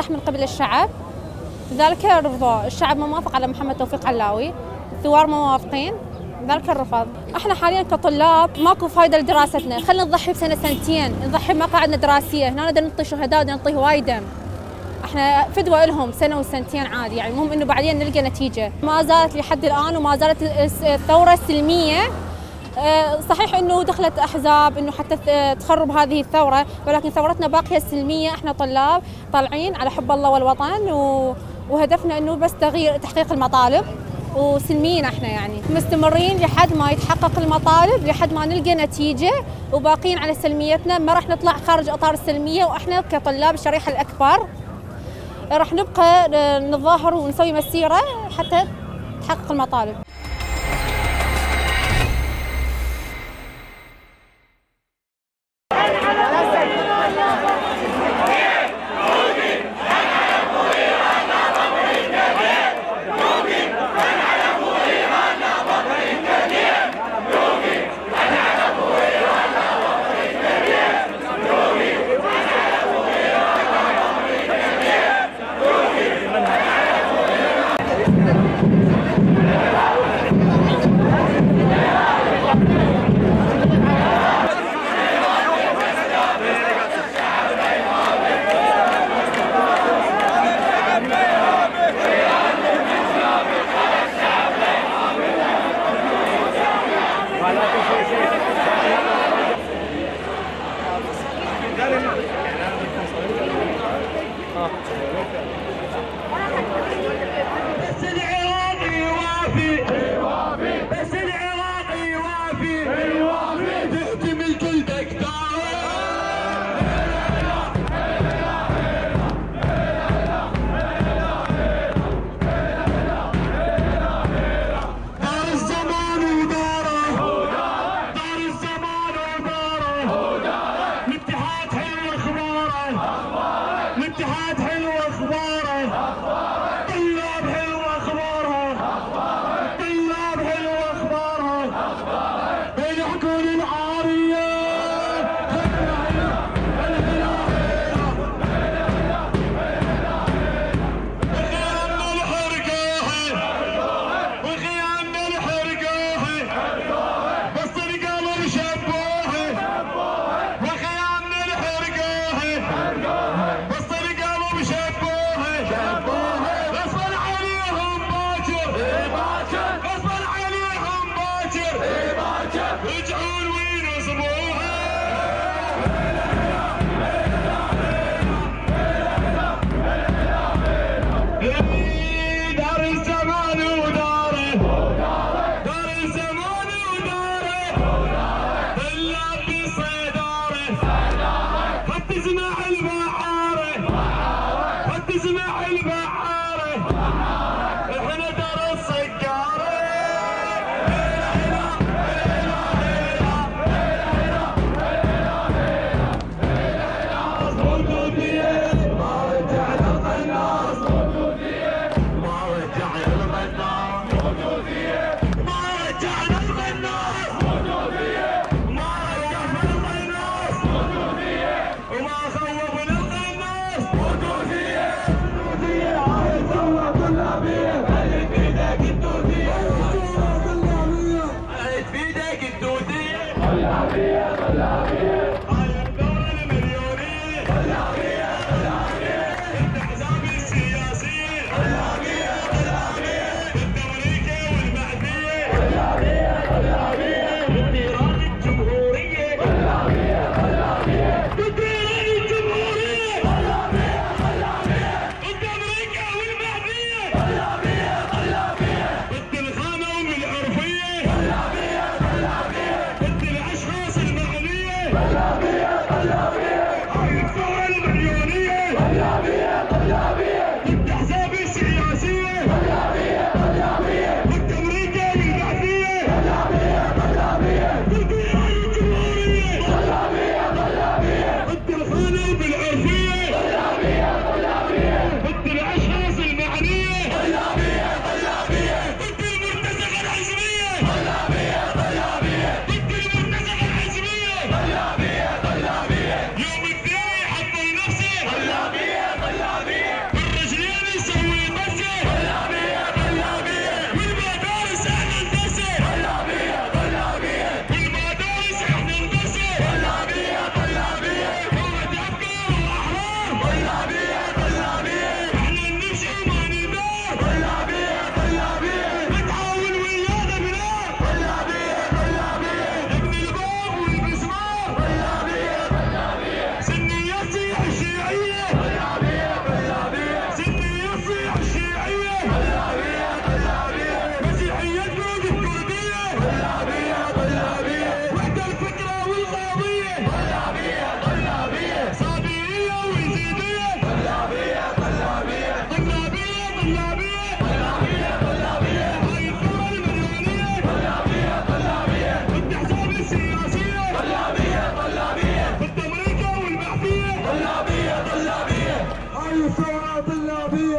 نجاح من قبل الشعب، لذلك رفضوا. الشعب ما موافق على محمد توفيق علاوي، الثوار ما موافقين، ذلك الرفض. احنا حاليا كطلاب ماكو فايده لدراستنا، خلينا نضحي بسنه سنتين، نضحي بمقاعدنا الدراسيه، هنا نقدر نعطي شهداء ونعطي هواي دم. احنا فدوى لهم سنه وسنتين عادي، يعني المهم انه بعدين نلقى نتيجه. ما زالت لحد الان وما زالت الثوره سلميه. صحيح انه دخلت احزاب انه حتى تخرب هذه الثوره، ولكن ثورتنا باقيه سلميه. احنا طلاب طالعين على حب الله والوطن، وهدفنا انه بس تحقيق المطالب، وسلميين احنا يعني مستمرين لحد ما يتحقق المطالب، لحد ما نلقى نتيجه، وباقيين على سلميتنا، ما راح نطلع خارج اطار السلميه. واحنا كطلاب الشريحه الاكبر راح نبقى نتظاهر ونسوي مسيره حتى تحقق المطالب. الثورة طلابية.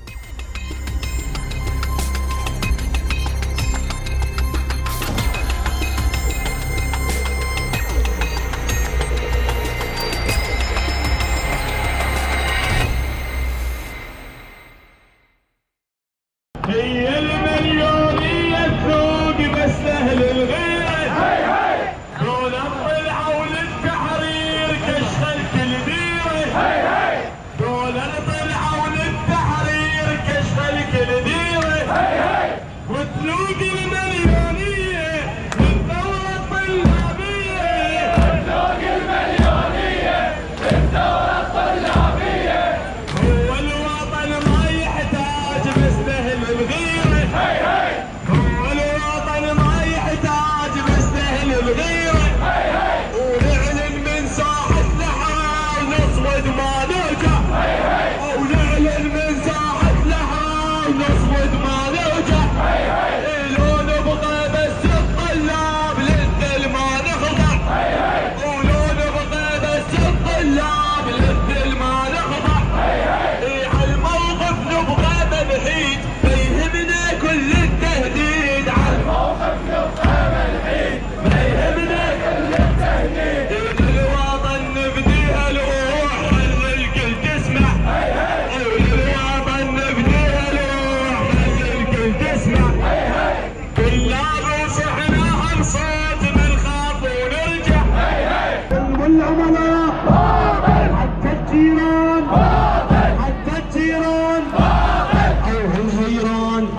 هي المليونية تذوق بس أهل الغيرة، دول طلعوا للتحرير كشخ الكل ديرة، دول طلعوا للتحرير كشخ الكل ديرة، وتذوق المليونية للثورة الطلابية، وتذوق المليونية للثورة الطلابية. هو الوطن ما يحتاج بس أهل الغيرة، هو الوطن ما يحتاج بس أهل الغيرة، ونعلن من ساحة الأحرار نصمد ما نرجع، ونعلن من ساحة الأحرار نصمد ما نرجع، لو نبقى بس الطلاب للذل ما نخضع، ولو نبقى بس الطلاب للذل ما نخضع، عالموقف نبغى منحيد ما يهمنا كل التهديد، عالموقف نبغى منحيد ما يهمنا كل التهديد، للوطن نفديها الروح خلي الكل تسمع، للوطن نفديها الروح خلي الكل تسمع، طلاب وصحناهم صوت بنخاف ونرجع، والعملاء حتى الجيران حتى الجيران أو الهيران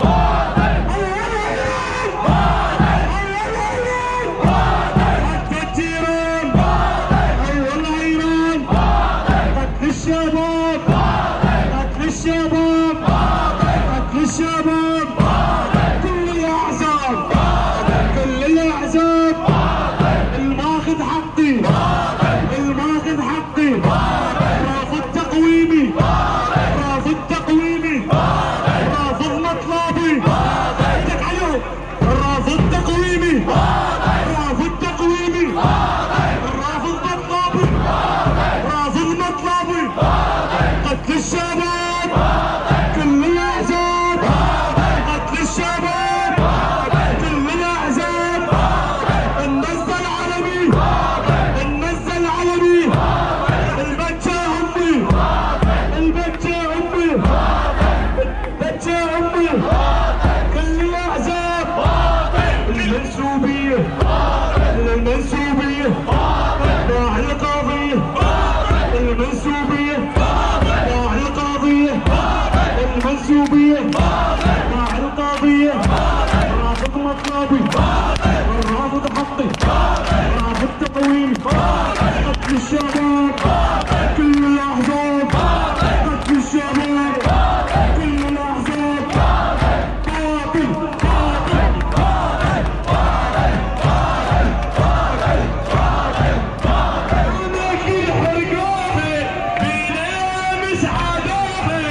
حتى الجيران أو الهيران، قتل الشباب قتل الشباب قتل الشباب، كل الأحزاب كل الأحزاب، الماخذ حقي الماخذ حقي، رافض تقويمي رافض تقويمي، رافض مطلبي، ايدك عليهم، رافض تقويمي رافض تقويمي، رافض مطلبي رافض مطلبي، قتل الشباب كل الاحزاب، قتل الشباب كل الاحزاب، النزل العلمي النزل العلمي، البجة امي البجة امي البجة امي، كل الاحزاب، المنسوبية المنسوبية راح القضية، المنسوبية راح القضية، المنسوبية راح القضية، رافض مطلبي رافض حقي رافض تقويمي، قتل الشباب كل الاحزاب، قتل الشباب كل الاحزاب، باطل وناكل حرقوها بلا مسعدوها،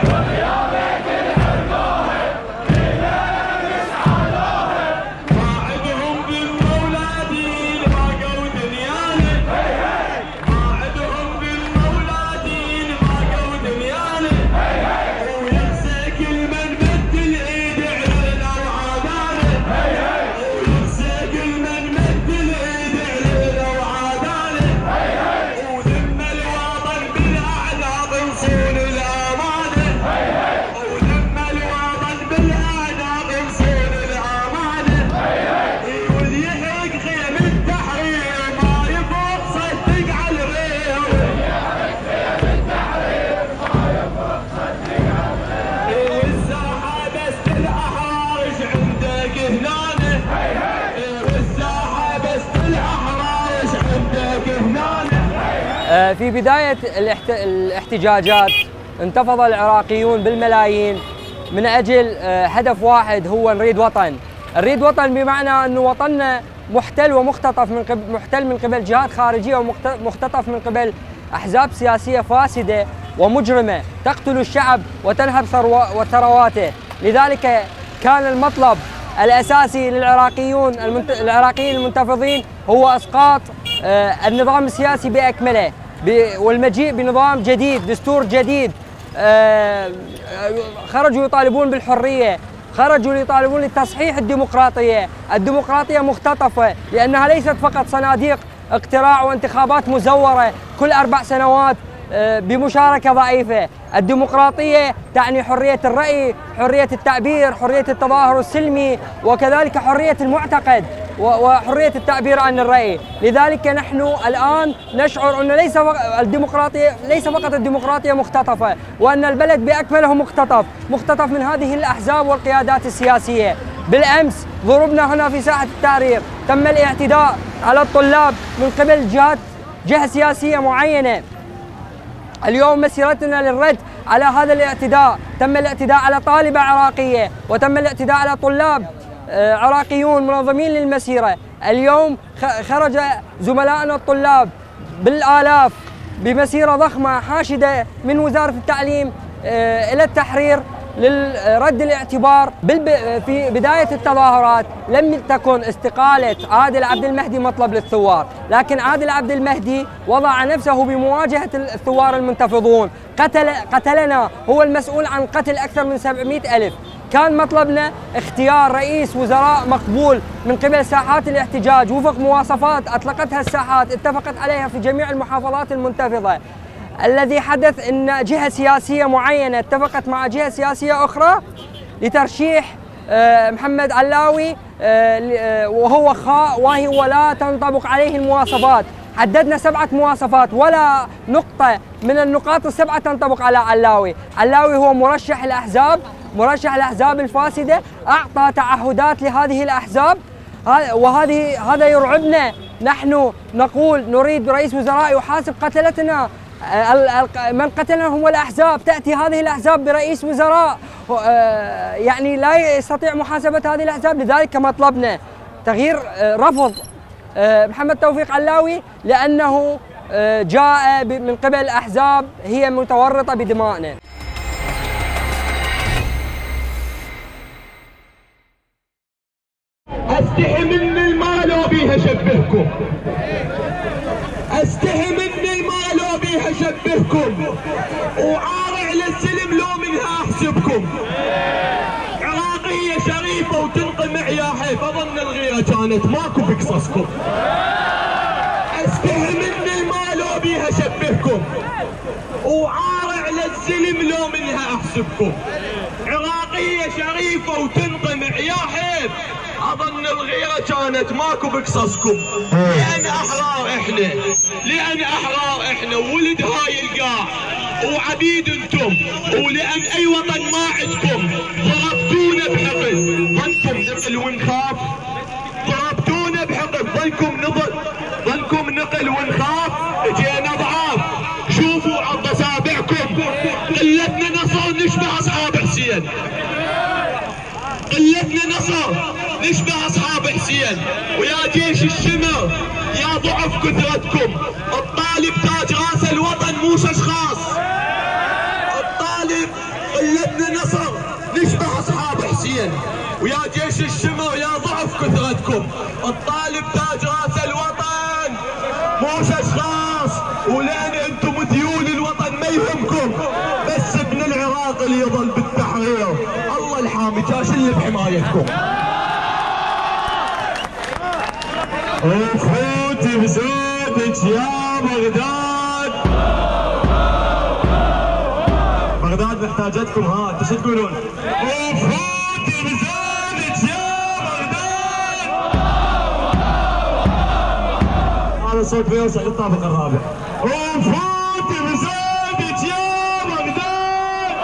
واعدهم بالمولادين باقوا دنيانا، واعدهم بالمولادين باقوا دنيانا، ويخزى كل من مد الايد علينا وعادانا، ويخزى كل من مد الايد علينا وعادانا، وذم الوطن بالاعناق نصون الامانه، وذم الوطن بالاعناق نصون الامانه، واللي يحرق خيم التحرير ما يفوق صدق على الغير، والساحه بس الاحرار ايش عندك هنانه، والساحه بس الاحرار ايش عندك هنانه. في بداية الاحتجاجات انتفض العراقيون بالملايين من أجل هدف واحد، هو نريد وطن. نريد وطن بمعنى أن وطننا محتل ومختطف من قبل جهات خارجية، ومختطف من قبل أحزاب سياسية فاسدة ومجرمة تقتل الشعب وتنهب ثرواته. لذلك كان المطلب الأساسي العراقيين المنتفضين هو إسقاط النظام السياسي بأكمله، والمجيء بنظام جديد، دستور جديد خرجوا يطالبون بالحرية، خرجوا يطالبون لتصحيح الديمقراطية. الديمقراطية مختطفة لأنها ليست فقط صناديق اقتراع وانتخابات مزورة كل 4 سنوات بمشاركة ضعيفة. الديمقراطية تعني حرية الرأي، حرية التعبير، حرية التظاهر السلمي، وكذلك حرية المعتقد وحرية التعبير عن الرأي. لذلك نحن الآن نشعر أن ليس فقط الديمقراطية مختطفة، وأن البلد بأكمله مختطف من هذه الأحزاب والقيادات السياسية. بالأمس ضربنا هنا في ساحة التحرير، تم الاعتداء على الطلاب من قبل جهة سياسية معينة. اليوم مسيرتنا للرد على هذا الاعتداء، تم الاعتداء على طالبة عراقية وتم الاعتداء على طلاب عراقيون منظمين للمسيرة. اليوم خرج زملائنا الطلاب بالآلاف بمسيرة ضخمة حاشدة من وزارة التعليم إلى التحرير للرد الاعتبار. في بداية التظاهرات لم تكن استقالة عادل عبد المهدي مطلب للثوار، لكن عادل عبد المهدي وضع نفسه بمواجهة الثوار المنتفضون. قتلنا، هو المسؤول عن قتل أكثر من 700,000. كان مطلبنا اختيار رئيس وزراء مقبول من قبل ساحات الاحتجاج وفق مواصفات أطلقتها الساحات اتفقت عليها في جميع المحافظات المنتفضة. الذي حدث أن جهة سياسية معينة اتفقت مع جهة سياسية أخرى لترشيح محمد علاوي، وهو خاء وهو لا تنطبق عليه المواصفات. حددنا 7 مواصفات، ولا نقطة من النقاط ال7 تنطبق على علاوي. علاوي هو مرشح الأحزاب الفاسدة، أعطى تعهدات لهذه الأحزاب، هذا يرعبنا. نحن نقول نريد رئيس وزراء يحاسب قتلتنا، من قتلهم هو الأحزاب. تأتي هذه الأحزاب برئيس وزراء يعني لا يستطيع محاسبة هذه الأحزاب. لذلك مطلبنا تغيير، رفض محمد توفيق علاوي لأنه جاء من قبل أحزاب هي متورطة بدمائنا. استحي من المال وبيها شبهكم، استحي من المال وبيها شبهكم، وعارع للسلم لو منها احسبكم. عراقية شريفة وتنقمع يا حيف، اظن الغيرة كانت ماكو بقصصكم. استحي من المال وبيها شبهكم، وعارع للسلم لو منها احسبكم. عراقية شريفة وتنقمع يا حيف، اظن الغيرة كانت ماكو بقصصكم. لان احرار احنا وولد هاي القاع وعبيد انتم، ولان اي وطن ما عندكم ضربتونا بحقد. ظنكم نقل ونخاف، ضربتونا بحقد. ظنكم نقل ونخاف، اجينا ضعاف. شوفوا عض اصابعكم، قلتنا نصر نشبه اصحاب حسين، قلتنا نصر نشبه اصحاب حسين. ويا جيش الشمر يا ضعف كثرتكم، الطالب تاج راس الوطن موش اشخاص. الطالب قلتنا نصر نشبه اصحاب حسين، ويا جيش الشمر يا ضعف كثرتكم، الطالب تاج راس الوطن موش اشخاص. ولان انتم ديول الوطن ما يهمكم، بس ابن العراق اللي يظل بالتحرير الله الحامي جاش اللي بحمايتكم. وفوتي بزودك يا بغداد، بغداد محتاجتكم. ها انتوا شو تقولون؟ وفوتي بزودك يا بغداد. هذا الصوت بيوصل للطابق الرابع. وفوتي بزودك يا بغداد،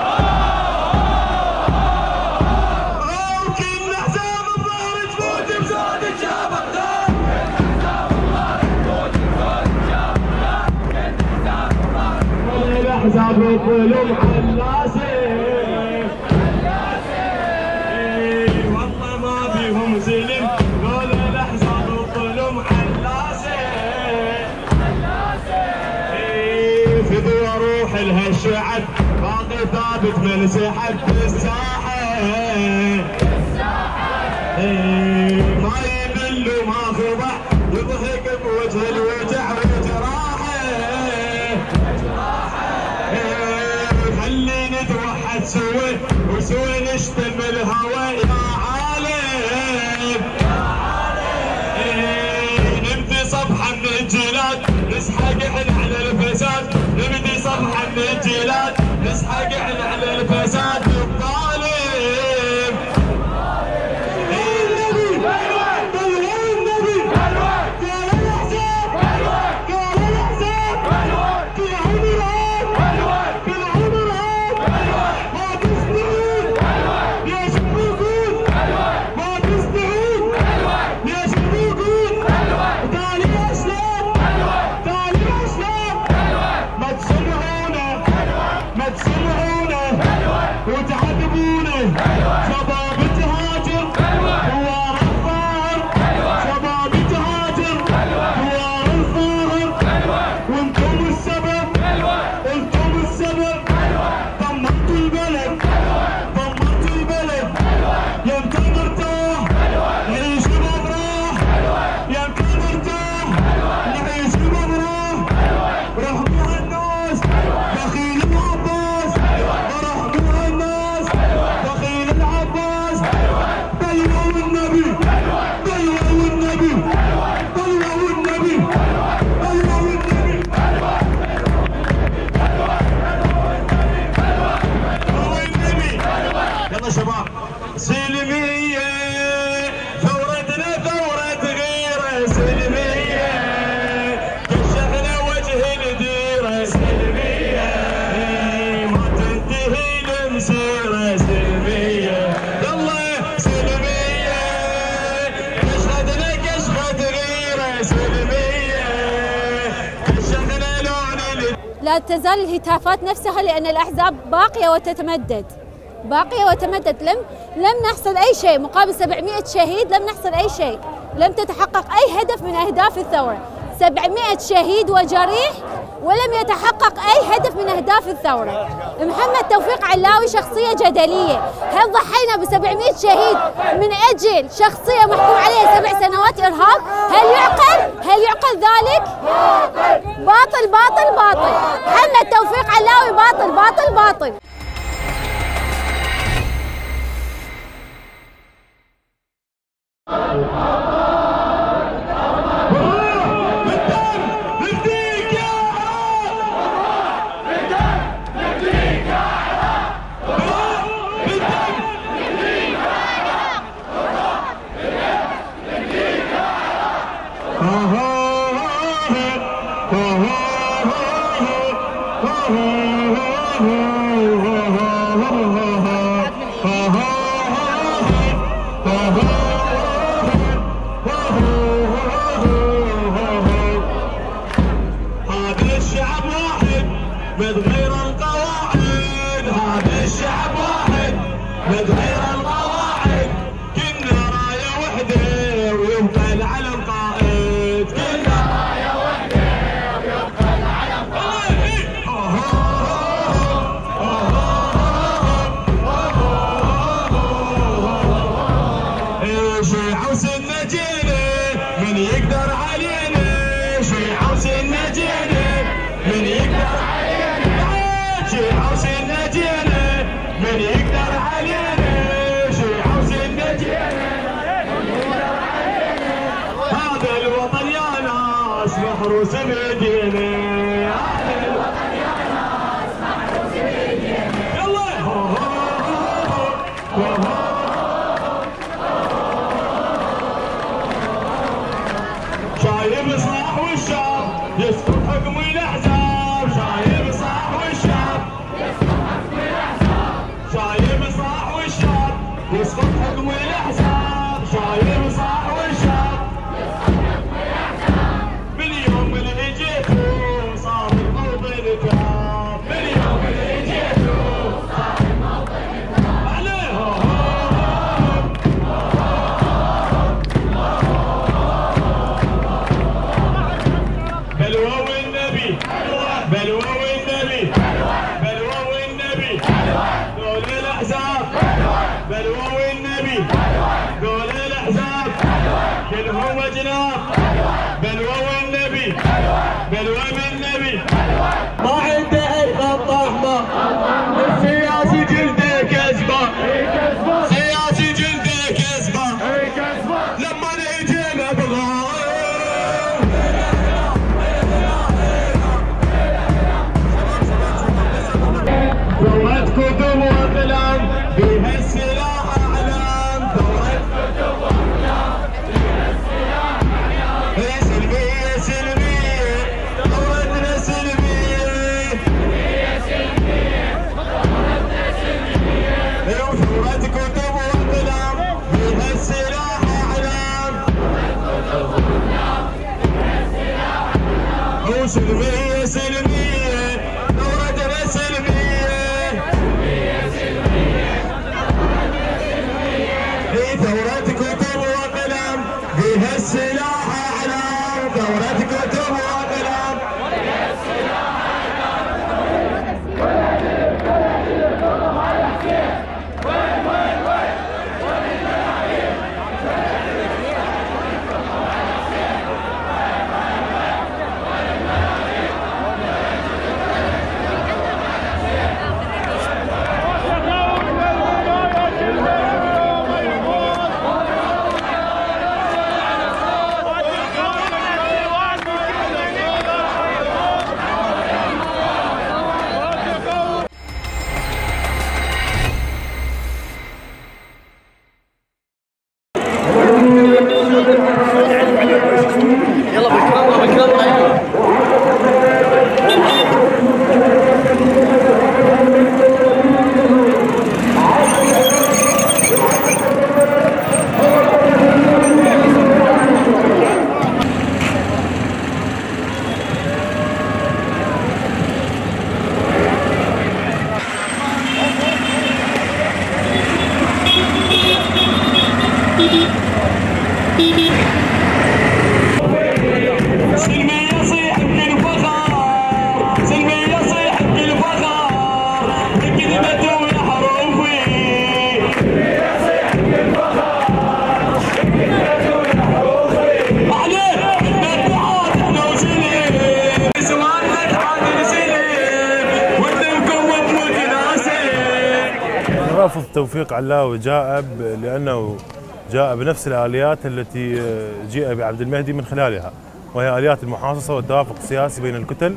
وكل احزاب الظهر تفوتي بزودك يا بغداد. الاحزاب الظلم حلاسه، والله ما بيهم زلم، قول الاحزاب الظلم حلاسه. فدوى روح لها الشعب باقي ثابت من سحب الساحه. ما يذل وما خضع، يضحك بوجه الوجع وجراحه. خلي وسوي نشتم الهوى يا عالم نبدي صفحة من الجيلات نسحق احنا على الفساد نبدي صفحة من الجيلات نسحق احنا على الفساد الظالم لا تزال الهتافات نفسها لأن الأحزاب باقية وتتمدد باقية وتمدد. لم نحصل أي شيء مقابل 700 شهيد، لم نحصل أي شيء، لم تتحقق أي هدف من أهداف الثورة. 700 شهيد وجريح ولم يتحقق أي هدف من أهداف الثورة. محمد توفيق علاوي شخصية جدلية، هل ضحينا ب 700 شهيد من أجل شخصية محكوم عليها 7 سنوات إرهاب؟ هل يعقل ذلك؟ باطل باطل باطل. محمد توفيق علاوي باطل باطل باطل. بتغير القواعد، هذا الشعب واحد بتغير القواعد، كنا راية وحدة ويبقى العلم قائد، كنا راية وحدة ويبقى العلم قائد. شيعة وسنة جينا من يقدر علينا، شيعة وسنة جينا من يقدر علينا، شيعة وسنة جينا من يقدر علينا، شيعة وسنة جينا من يقدر علينا. هذا الوطن يا ناس محروس بيدينا، هذا الوطن يا ناس محروس بيدينا. يلا شايب صاح والشعب يسقط حكم الاحزاب، شايب صاح والشعب يسقط حكم الاحزاب، شايب صاح والشعب يسقط حكم الاحزاب، شايب صاح والشعب يسقط حكم الاحزاب. من يوم اللي جيتوا صار الموطن تاب، من يوم اللي جيتوا صار الموطن تاب. عليه بلوى والنبي، بلوى والنبي، بلوى والنبي، دول الاحزاب، بلوى والنبي، دول الاحزاب كلهم جناب، بلوى والنبي، بلوى بالنبي، ما عنده اي خط احمر، السياسي جلده كتب واقلام بها السلاح اعلام ثورة كتب واقلام بها السلاح اعلام سلمية سلمية ثورتنا سلمية ثورتنا سلمية ثورة كتب واقلام بها السلاح اعلام سلمية سلمية ثورتنا سلمية هي ثورة كتب وقلم بها السلاح اعلام ثورة كتب وقلم بها السلاح سلمية صيح بكل فخار سلمية صيح بكل فخار بكلمته وحروفي سلمية صيح بكل فخار بكلمته وحروفي عليه الاتحاد احنا وسلم سوالنا اتحاد سلم ودنكم ومكناسه. رافض توفيق علاوي جاء لانه جاء بنفس الآليات التي جيء بعبد المهدي من خلالها، وهي آليات المحاصصة والتوافق السياسي بين الكتل.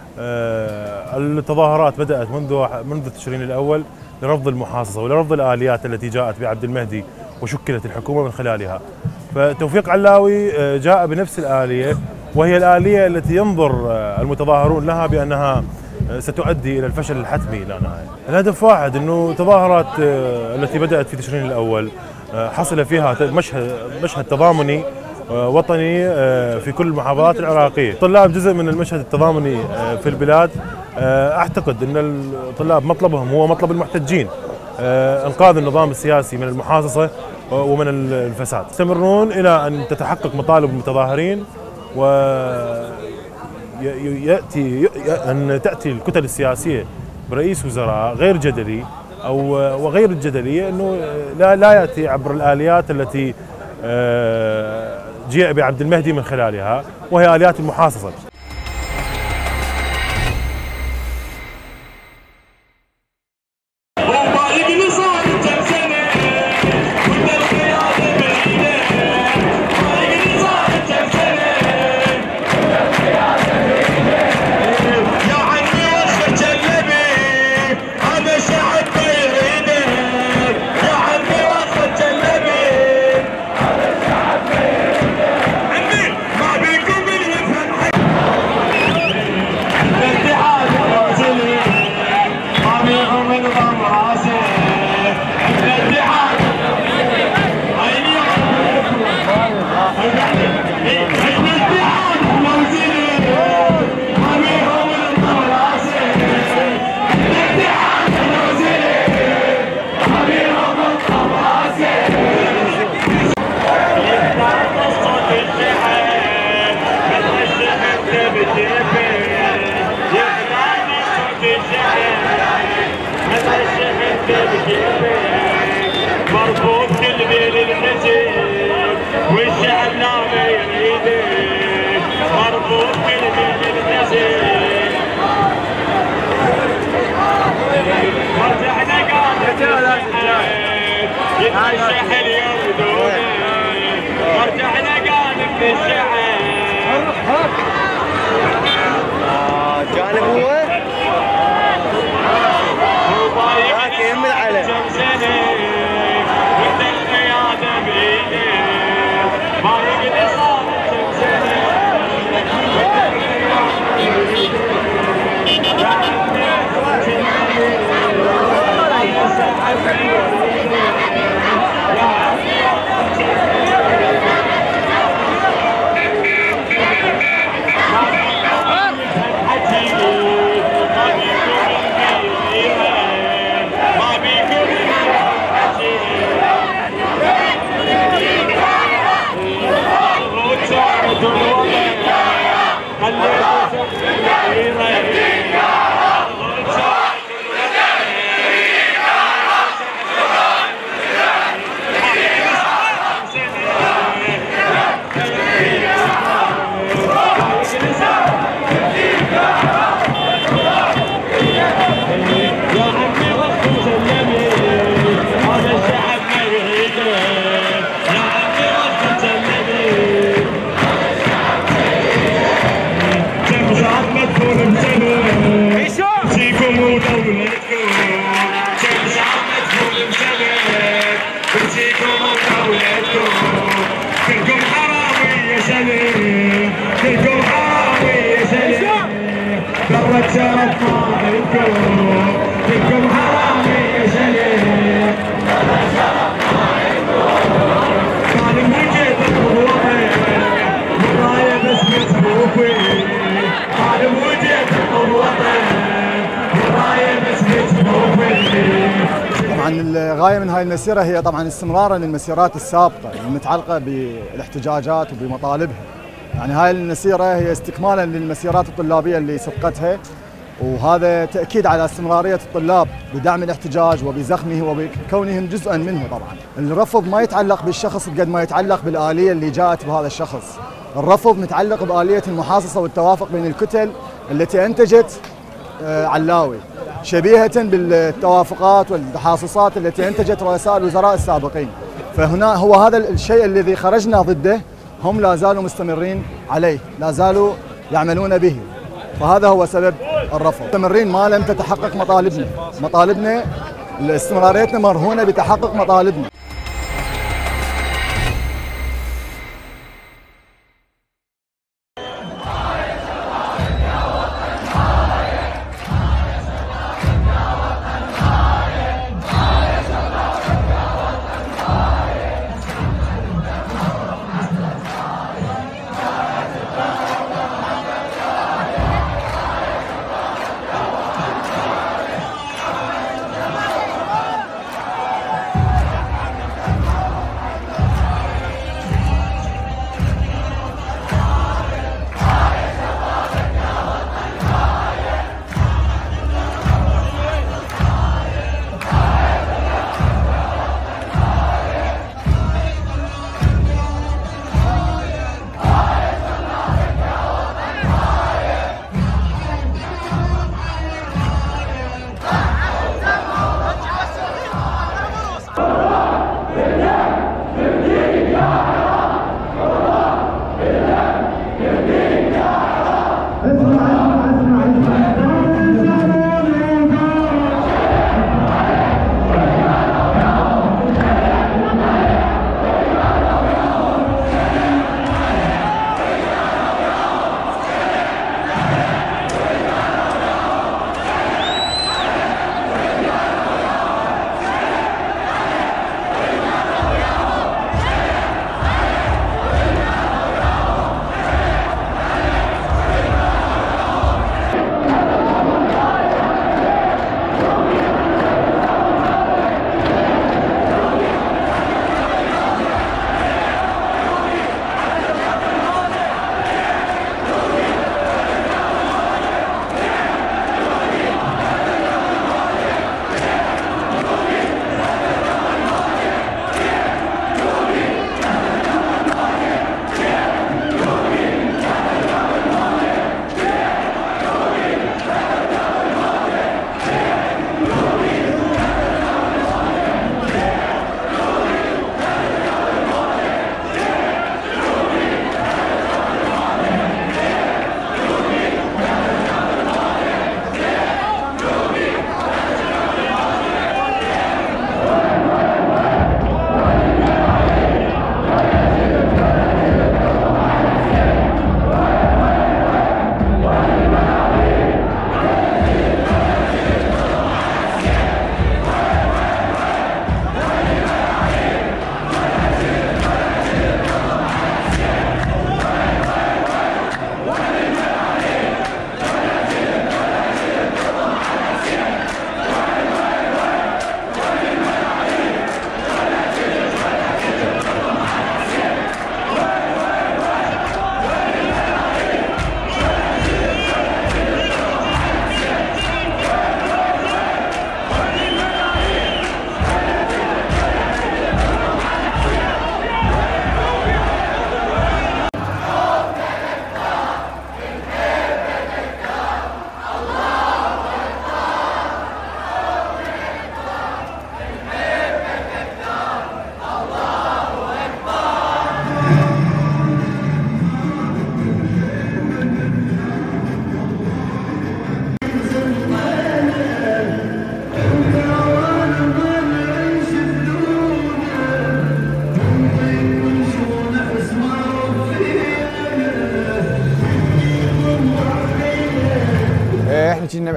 التظاهرات بدأت منذ تشرين الأول لرفض المحاصصة ولرفض الآليات التي جاءت بعبد المهدي وشكلت الحكومة من خلالها. فتوفيق علاوي جاء بنفس الآلية، وهي الآلية التي ينظر المتظاهرون لها بأنها ستؤدي إلى الفشل الحتمي لا نهاية. الهدف واحد، أنه تظاهرات التي بدأت في تشرين الأول حصل فيها مشهد تضامني وطني في كل المحافظات العراقية. الطلاب جزء من المشهد التضامني في البلاد. أعتقد أن الطلاب مطلبهم هو مطلب المحتجين، إنقاذ النظام السياسي من المحاصصة ومن الفساد. يستمرون إلى أن تتحقق مطالب المتظاهرين، أن تأتي الكتل السياسية برئيس وزراء غير جدلي وغير الجدلية، أنه لا يأتي عبر الآليات التي جيء بعبد المهدي من خلالها، وهي آليات المحاصصة. مربوط كل بين الحزب والشعب نام يريده، مربوط كل بين الحزب مرجعنا قاعد يترشح اليوم دونه، مرجعنا قاعد من الشعب جانب هو شرفنا منكم حرامي يا شليل كان موجودك بوطن والرايه باسمك بوفي كان موجودك بوطن والرايه باسمك بوفي. طبعا الغايه من هاي المسيره هي طبعا استمرارا للمسيرات السابقه المتعلقه بالاحتجاجات وبمطالبها. يعني هاي المسيره هي استكمالا للمسيرات الطلابيه اللي سبقتها، وهذا تاكيد على استمراريه الطلاب بدعم الاحتجاج وبزخمه وبكونهم جزءا منه. طبعا الرفض ما يتعلق بالشخص قد ما يتعلق بالاليه اللي جاءت بهذا الشخص. الرفض متعلق باليه المحاصصه والتوافق بين الكتل التي انتجت علاوي، شبيهه بالتوافقات والتحاصصات التي انتجت رؤساء الوزراء السابقين. فهنا هو هذا الشيء الذي خرجنا ضده، هم لا زالوا مستمرين عليه، لا زالوا يعملون به، فهذا هو سبب الرفض. مستمرين ما لم تتحقق مطالبنا استمراريتنا مرهونة بتحقق مطالبنا.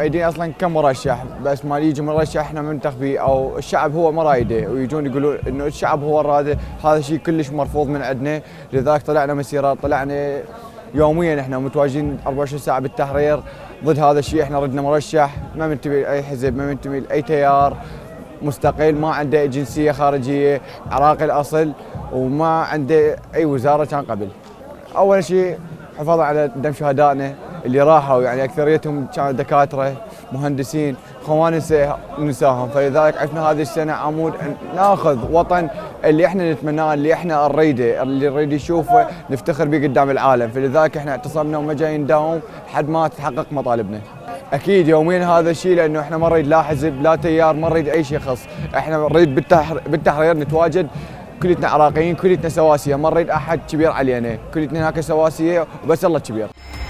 بايدينا اصلا كم مرشح، بس ما يجي مرشح احنا منتخبيه او الشعب هو ما رايده، ويجون يقولون انه الشعب هو الراده، هذا شيء كلش مرفوض من عندنا. لذلك طلعنا مسيرات، طلعنا يوميا احنا متواجدين 24 ساعه بالتحرير ضد هذا الشيء. احنا ردنا مرشح ما منتمي لاي حزب، ما منتمي لاي تيار، مستقل، ما عنده جنسيه خارجيه، عراقي الاصل، وما عنده اي وزاره كان قبل. اول شيء حفاظا على دم شهدائنا اللي راحوا، يعني اكثريتهم كانوا دكاتره، مهندسين، خوان نساهم، فلذلك عرفنا هذه السنه عمود ان ناخذ وطن اللي احنا نتمناه، اللي احنا نريده، اللي نريد نشوفه نفتخر به قدام العالم، فلذلك احنا اعتصمنا وما جاي نداوم لحد ما تتحقق مطالبنا. اكيد يوميا هذا الشيء، لانه احنا ما نريد لا حزب لا تيار، ما نريد اي شيء خاص، احنا نريد بالتحرير نتواجد كلتنا عراقيين، كلتنا سواسيه، ما نريد احد كبير علينا، كلتنا هناك سواسيه وبس الله كبير.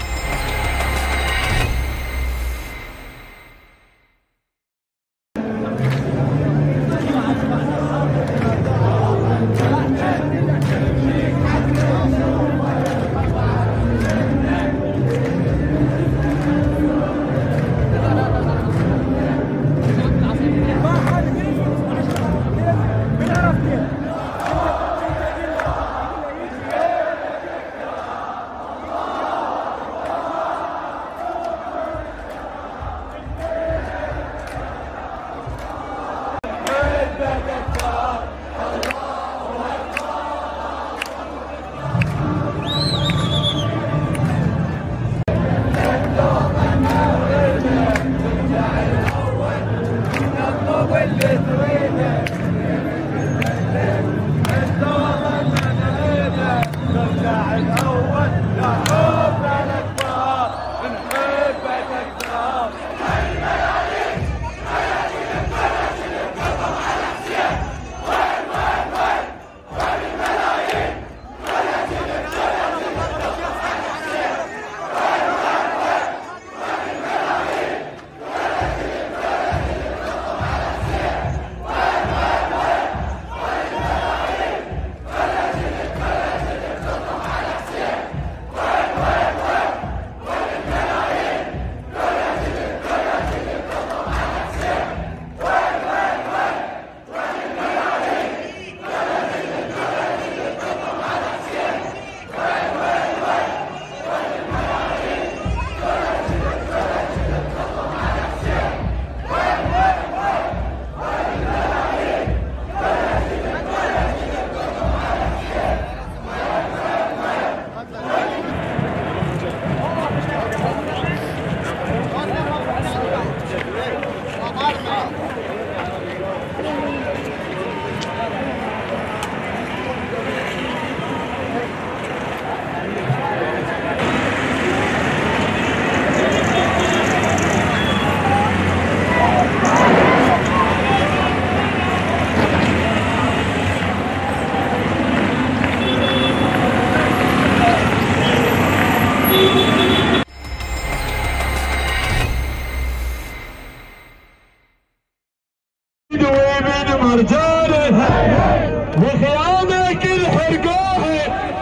وخيامك الحرقوها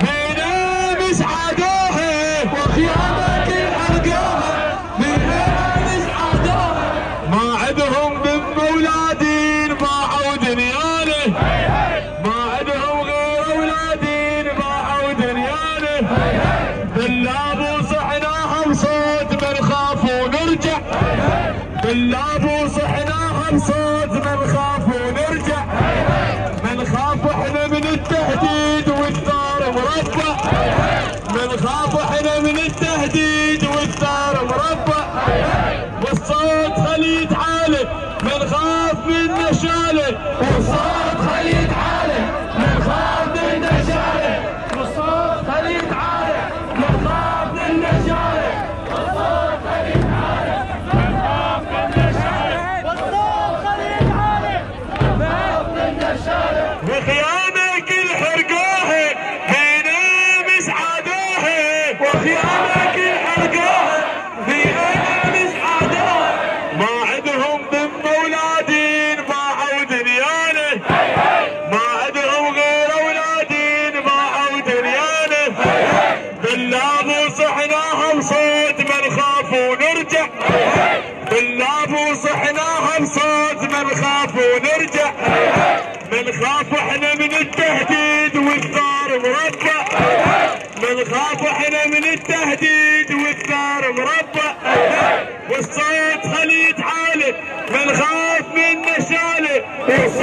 بينا مسعدوها، وخيامك الحرقوها بينا مسعدوها، ما عندهم من اولادين باعوا دنيانه، ما عندهم غير اولادين باعوا دنيانه، باللابو صحناها بصوت ما نخاف ونرجع، باللابو صحناها بصوت ما نخاف ونرجع، ما نخاف احنا من التهديد والثار مربع، ما نخاف احنا من التهديد والثار مربع، والصوت خلي يتعالى ما نخاف من نشاله، والصوت خلي يتعالى ما نخاف من نشاله، والصوت خلي يتعالى ما نخاف من نشاله، والصوت خلي يتعالى ما نخاف من نشاله، والصوت خلي يتعالى ما نخاف من نشاله، وخيامك الحرقوها بينا مسعدوها، وخيامك الحرقوها بينا مسعدوها، ما عندهم من اولادين باعوا دنيانه، ما عندهم غير اولادين باعوا دنيانه، باللابو صحناها بصوت ما نخاف ونرجع، ونرجع من خاف احنا من التهديد والثار مربع من خاف احنا من التهديد والثار مربع والصوت خلي يتعالي من خاف من نشاله